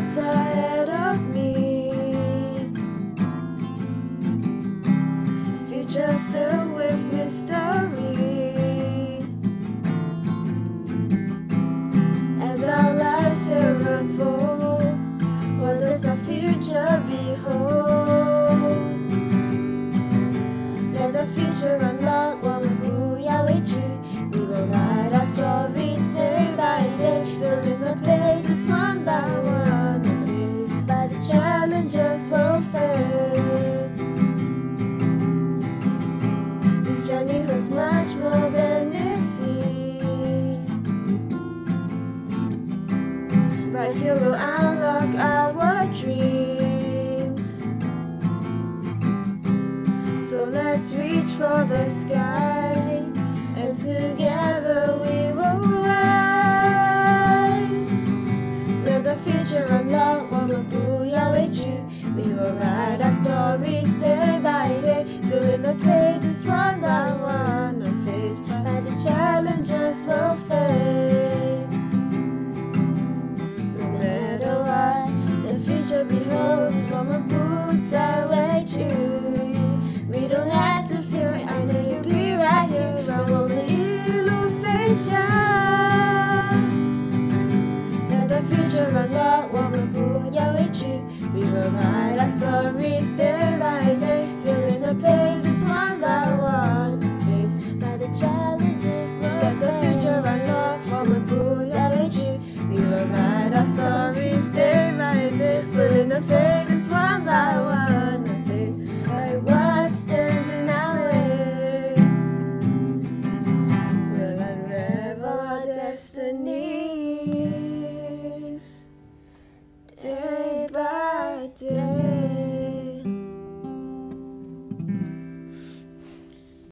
what's ahead of me. A future filled with mystery. As our lives here unfold, what does our future behold? Let the future unlock what we we will write our stories day by day, filling the pages one by one, amazed by the challenges we'll face. This journey was much more than it seems. Right here we'll unlock our dreams. So let's reach for the skies, and together we will rise. Let the future unlock what we'll we will write our stories day by day, filling the pages one by one, unfazed by the challenges we'll face. No matter what the future beholds, from our boots I wait you. We don't have to fear it, I know you'll be right here. Let the future unlock what we'll we will write our stories day by day, filling the pages one by one, faced by the challenges we'll face. Let the future unlock what we'll we will write our stories day by day, filling the pages one by one, faced by what's standing our way. We'll unravel our destinies.